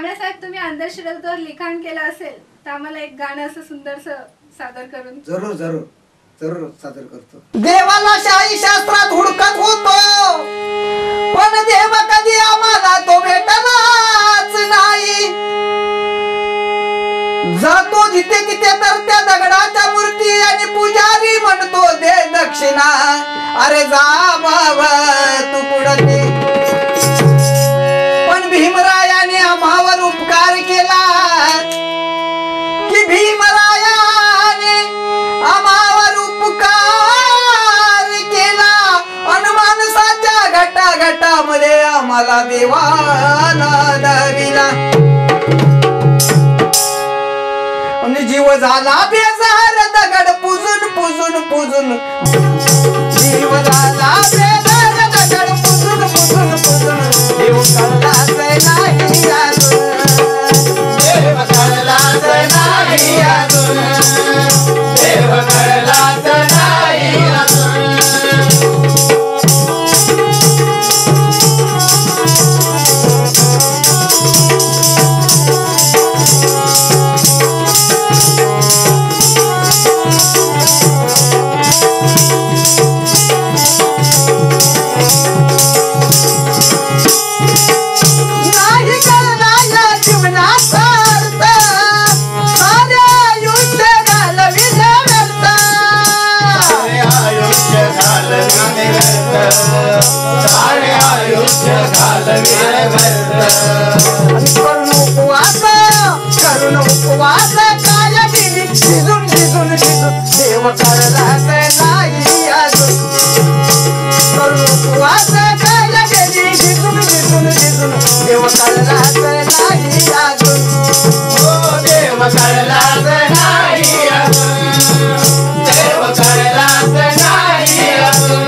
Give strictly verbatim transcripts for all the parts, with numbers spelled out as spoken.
रावणासाहेब तुम्ही अंधश्रद्धेवर लिखाण केलं असेल तर आम्हाला एक गाणं असं सुंदरसं सादर करून. जरूर जरूर जरूर सादर करतो. देवाला शाही शास्त्रात हुडकत होतो पण देव कधी आम्हाला तो भेटलाच नाही. जातो जिथे तिथे तर त्या दगडाच्या मूर्ती आणि पुजारी म्हणतो दे दक्षिणा. अरे जा बाबा तू पुढे. पण भीमरायाने आम्हावर उपकार केला की भीमरायाने आम्हावर उपकार केला आणि माणसाच्या घटा घटामध्ये आम्हाला देवाला दाविला. आणि जीव झाला बेजार दगड पुजून पुजून पुजून. जीव झाला बेजार दगड पुजून पुजून पुजून. देव कळलाच नाही अजून. देव कळलाच नाही अजून. देव कळलाच नाही अजून. करुण उपवास करुण उपवास काय दिली शिजून शिजून शिजून. देव कळलाच नाही अजून. करुण उपवास काय दिली शिजून शिजून शिजून. देव कळलाच नाही अजून. हो देव कळलाच नाही अजून. देव कळलाच नाही अजून.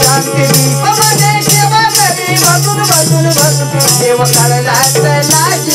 देव कळलाच नाही